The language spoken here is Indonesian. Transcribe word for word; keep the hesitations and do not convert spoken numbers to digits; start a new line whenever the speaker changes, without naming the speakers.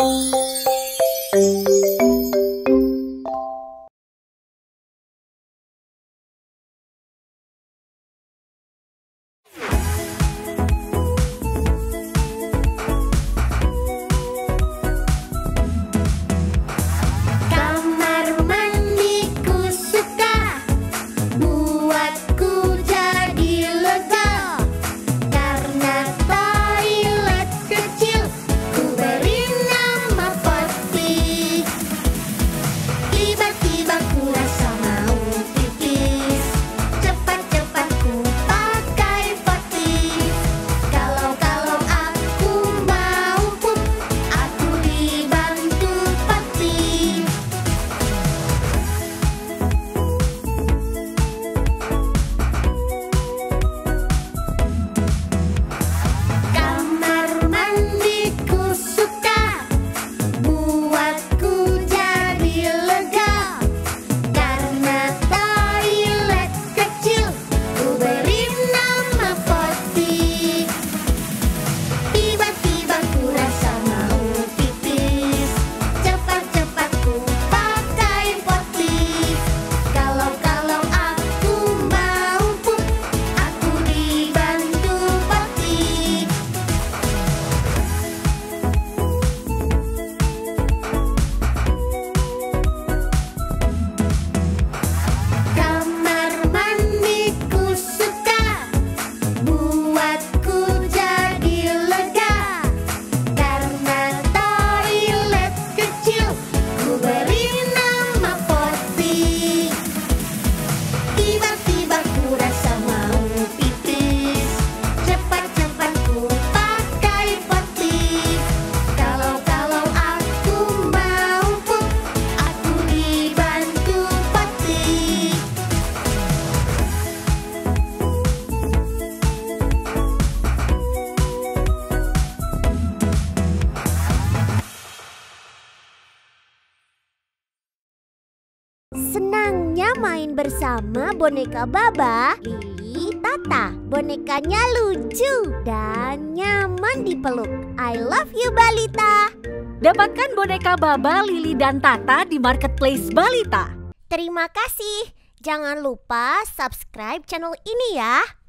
Senangnya main bersama boneka Baba, Lili, Tata. Bonekanya lucu dan nyaman dipeluk. I love you Balita.
Dapatkan boneka Baba, Lili, dan Tata di Marketplace Balita.
Terima kasih. Jangan lupa subscribe channel ini ya.